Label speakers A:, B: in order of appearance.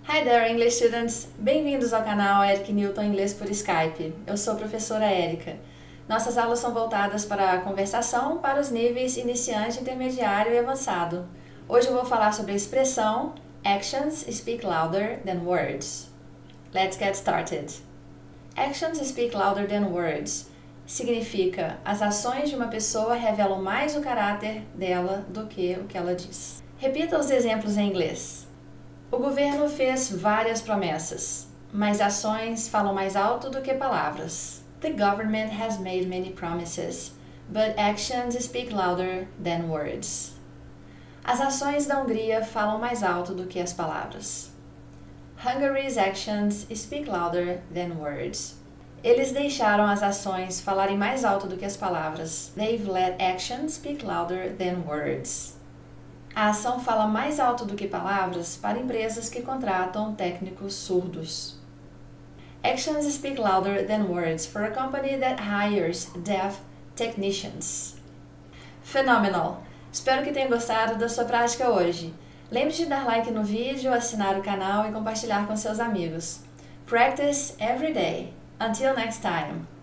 A: Hi there, English students! Bem-vindos ao canal Eric Newton Inglês por Skype. Eu sou a professora Érica. Nossas aulas são voltadas para a conversação para os níveis iniciante, intermediário e avançado. Hoje eu vou falar sobre a expressão Actions speak louder than words. Let's get started. Actions speak louder than words significa as ações de uma pessoa revelam mais o caráter dela do que o que ela diz. Repita os exemplos em inglês. O governo fez várias promessas, mas ações falam mais alto do que palavras. The government has made many promises, but actions speak louder than words. As ações da Hungria falam mais alto do que as palavras. Hungary's actions speak louder than words. Eles deixaram as ações falarem mais alto do que as palavras. They've let actions speak louder than words. A ação fala mais alto do que palavras para empresas que contratam técnicos surdos. Actions speak louder than words for a company that hires deaf technicians. Phenomenal! Espero que tenha gostado da sua prática hoje. Lembre-se de dar like no vídeo, assinar o canal e compartilhar com seus amigos. Practice every day. Until next time!